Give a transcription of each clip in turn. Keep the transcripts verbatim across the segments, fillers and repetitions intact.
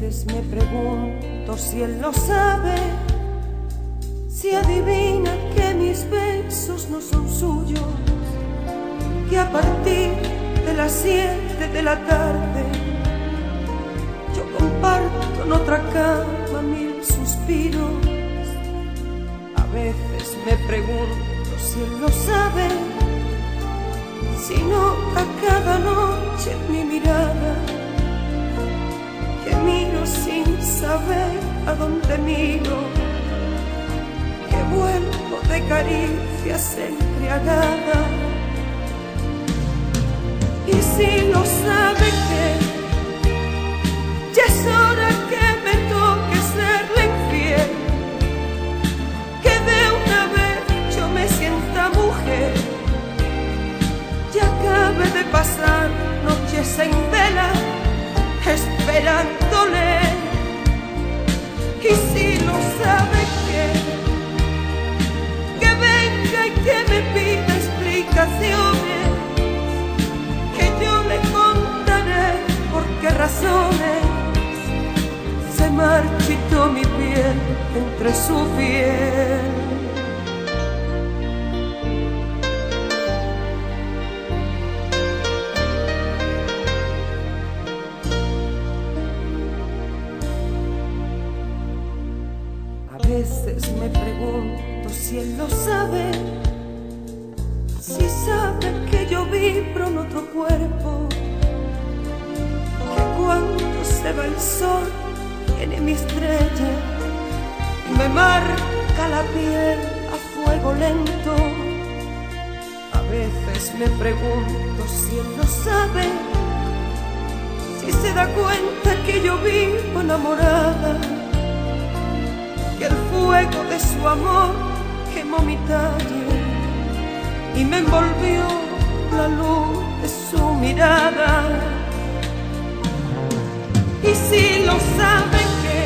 veces me pregunto si él lo sabe, si adivina que mis besos no son suyos, que a partir de las siete de la tarde yo comparto en otra cama mil suspiros. A veces me pregunto si él lo sabe, si nota cada noche mi mirada, que miro sin saber a dónde miro, que vuelvo de caricias embriagada. Y si lo sabe que ya es hora que me toque serle infiel, que de una vez yo me sienta mujer, ya acabe de pasar noches en vela esperándole. Y si lo sabe que que venga y que me pida explicaciones, que yo le contaré por qué razones se marchitó mi piel entre su piel. A veces me pregunto si él lo sabe, si sabe que yo vibro en otro cuerpo, que cuando se va el sol tiene mi estrella y me marca la piel a fuego lento. A veces me pregunto si él lo sabe, si se da cuenta que yo vivo enamorada, que el fuego de su amor quemó mi talle y me envolvió la luz de su mirada. Y si lo sabe que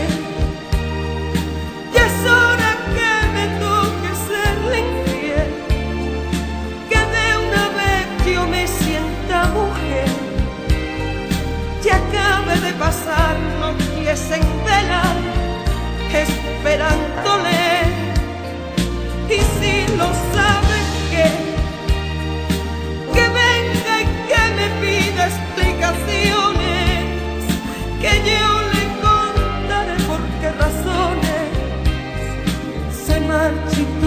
ya es hora que me toque serle infiel, que de una vez yo me sienta mujer, ya acabe de pasar noches en vela esperándole. Y si lo sabe que que venga y que me pida explicaciones, que yo le contaré por qué razones se marchitó